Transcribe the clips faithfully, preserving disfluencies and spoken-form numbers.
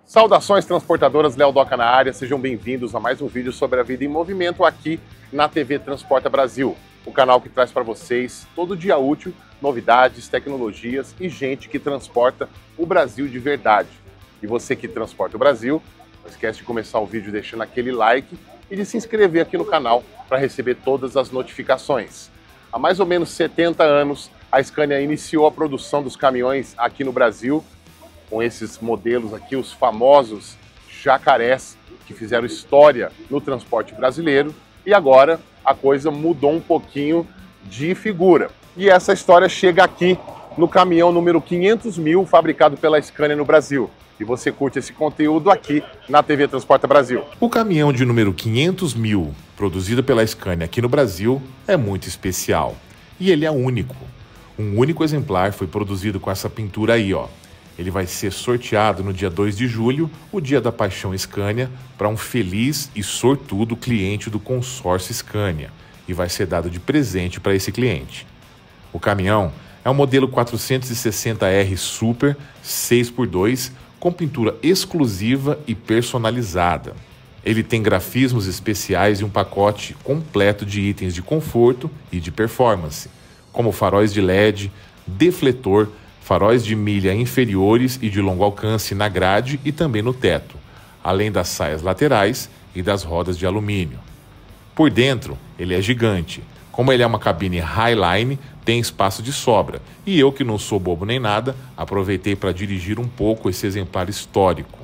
Saudações transportadoras, Léo Doca na área, sejam bem-vindos a mais um vídeo sobre a vida em movimento aqui na T V Transporta Brasil, o canal que traz para vocês, todo dia útil, novidades, tecnologias e gente que transporta o Brasil de verdade. E você que transporta o Brasil, não esquece de começar o vídeo deixando aquele like e de se inscrever aqui no canal para receber todas as notificações. Há mais ou menos setenta anos, a Scania iniciou a produção dos caminhões aqui no Brasil, com esses modelos aqui, os famosos jacarés, que fizeram história no transporte brasileiro, e agora a coisa mudou um pouquinho de figura. E essa história chega aqui no caminhão número quinhentos mil, fabricado pela Scania no Brasil. E você curte esse conteúdo aqui na T V Transporta Brasil. O caminhão de número quinhentos mil, produzido pela Scania aqui no Brasil, é muito especial. E ele é único. Um único exemplar foi produzido com essa pintura aí, ó. Ele vai ser sorteado no dia dois de julho, o dia da paixão Scania, para um feliz e sortudo cliente do consórcio Scania, e vai ser dado de presente para esse cliente. O caminhão é um modelo quatrocentos e sessenta R Super seis por dois, com pintura exclusiva e personalizada. Ele tem grafismos especiais e um pacote completo de itens de conforto e de performance, como faróis de L E D, defletor, faróis de milha inferiores e de longo alcance na grade e também no teto, além das saias laterais e das rodas de alumínio. Por dentro, ele é gigante. Como ele é uma cabine Highline, tem espaço de sobra, e eu, que não sou bobo nem nada, aproveitei para dirigir um pouco esse exemplar histórico.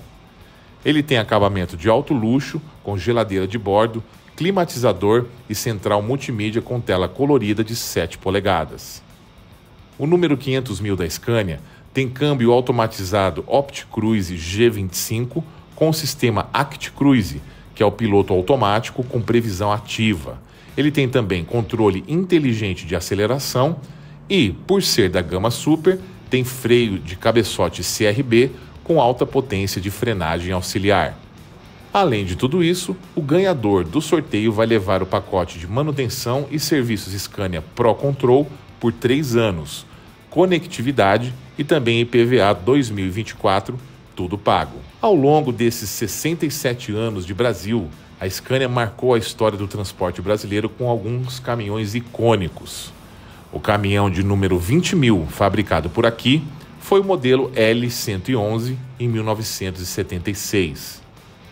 Ele tem acabamento de alto luxo, com geladeira de bordo, climatizador e central multimídia com tela colorida de sete polegadas. O número quinhentos mil da Scania tem câmbio automatizado OptiCruise G vinte e cinco com o sistema ActCruise, que é o piloto automático com previsão ativa. Ele tem também controle inteligente de aceleração e, por ser da gama Super, tem freio de cabeçote C R B com alta potência de frenagem auxiliar. Além de tudo isso, o ganhador do sorteio vai levar o pacote de manutenção e serviços Scania Pro Control por três anos, conectividade e também I P V A dois mil e vinte e quatro, tudo pago. Ao longo desses sessenta e sete anos de Brasil, a Scania marcou a história do transporte brasileiro com alguns caminhões icônicos. O caminhão de número vinte mil, fabricado por aqui, foi o modelo L cento e onze em mil novecentos e setenta e seis.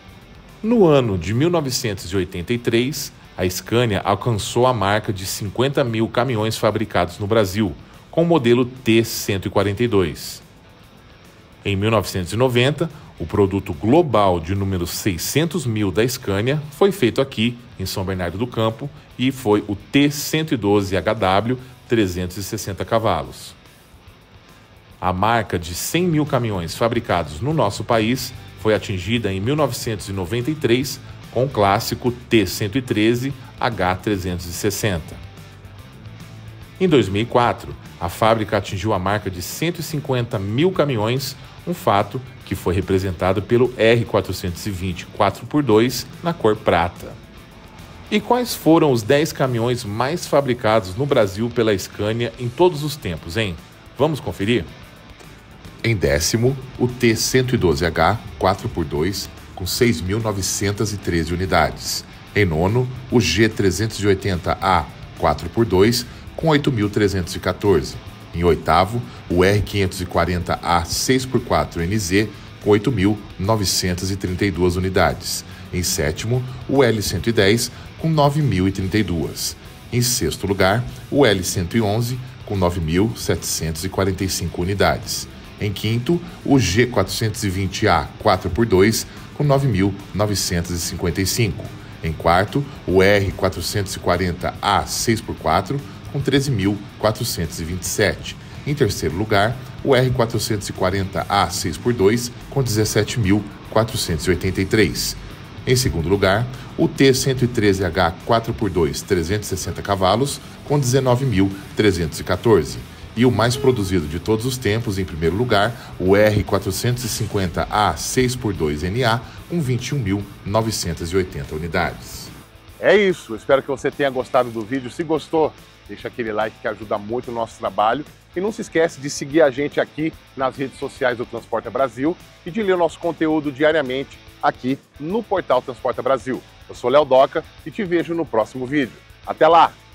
No ano de mil novecentos e oitenta e três, a Scania alcançou a marca de cinquenta mil caminhões fabricados no Brasil, com o modelo T cento e quarenta e dois. Em mil novecentos e noventa, o produto global de número seiscentos mil da Scania foi feito aqui, em São Bernardo do Campo, e foi o T cento e doze H W trezentos e sessenta cavalos. A marca de cem mil caminhões fabricados no nosso país foi atingida em mil novecentos e noventa e três com o clássico T cento e treze H trezentos e sessenta. Em dois mil e quatro, a fábrica atingiu a marca de cento e cinquenta mil caminhões, um fato que foi representado pelo R quatrocentos e vinte quatro por dois na cor prata. E quais foram os dez caminhões mais fabricados no Brasil pela Scania em todos os tempos, hein? Vamos conferir? Em décimo, o T cento e doze H quatro por dois, com seis mil novecentos e treze unidades. Em nono, o G trezentos e oitenta A quatro por dois, com oito mil trezentos e quatorze. Em oitavo, o R quinhentos e quarenta A seis por quatro N Z, com oito mil novecentos e trinta e duas unidades. Em sétimo, o L cento e dez, com nove mil e trinta e duas. Em sexto lugar, o L cento e onze, com nove mil setecentos e quarenta e cinco unidades. Em quinto, o G quatrocentos e vinte A quatro por dois, com nove mil novecentos e cinquenta e cinco. Em quarto, o R quatrocentos e quarenta A seis por quatro, com treze mil quatrocentos e vinte e sete. Em terceiro lugar, o R quatrocentos e quarenta A seis por dois, com dezessete mil quatrocentos e oitenta e três. Em segundo lugar, o T cento e treze H quatro por dois trezentos e sessenta cavalos, com dezenove mil trezentos e quatorze. E o mais produzido de todos os tempos, em primeiro lugar, o R quatrocentos e cinquenta A seis por dois N A, com vinte e um mil novecentos e oitenta unidades. É isso, espero que você tenha gostado do vídeo. Se gostou, deixa aquele like que ajuda muito o nosso trabalho. E não se esquece de seguir a gente aqui nas redes sociais do Transporta Brasil e de ler o nosso conteúdo diariamente aqui no portal Transporta Brasil. Eu sou Léo Doca e te vejo no próximo vídeo. Até lá!